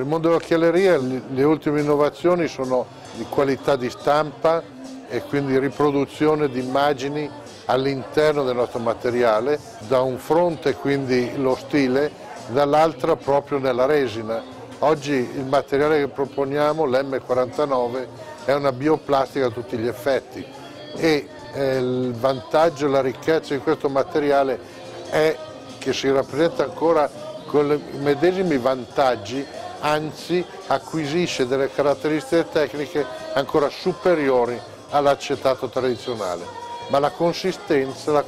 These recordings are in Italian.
mondo dell'occhialeria le ultime innovazioni sono di qualità di stampa e quindi riproduzione di immagini all'interno del nostro materiale, da un fronte quindi lo stile, dall'altra proprio nella resina. Oggi il materiale che proponiamo, l'M49, è una bioplastica a tutti gli effetti e il vantaggio e la ricchezza di questo materiale è che si rappresenta ancora con i medesimi vantaggi, anzi acquisisce delle caratteristiche tecniche ancora superiori all'acetato tradizionale, ma la consistenza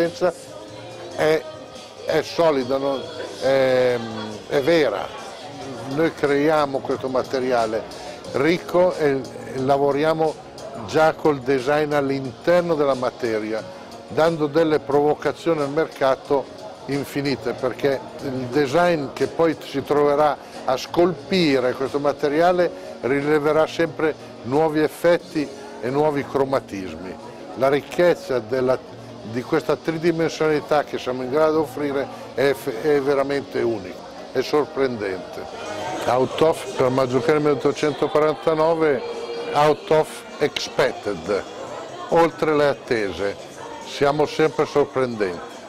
è solida, è vera. Noi creiamo questo materiale ricco e lavoriamo già col design all'interno della materia, dando delle provocazioni al mercato infinite, perché il design che poi si troverà a scolpire questo materiale rileverà sempre nuovi effetti e nuovi cromatismi. La ricchezza di questa tridimensionalità che siamo in grado di offrire è veramente unica, è sorprendente. Out of, per Mazzucchelli 1849, out of expected, oltre le attese, siamo sempre sorprendenti.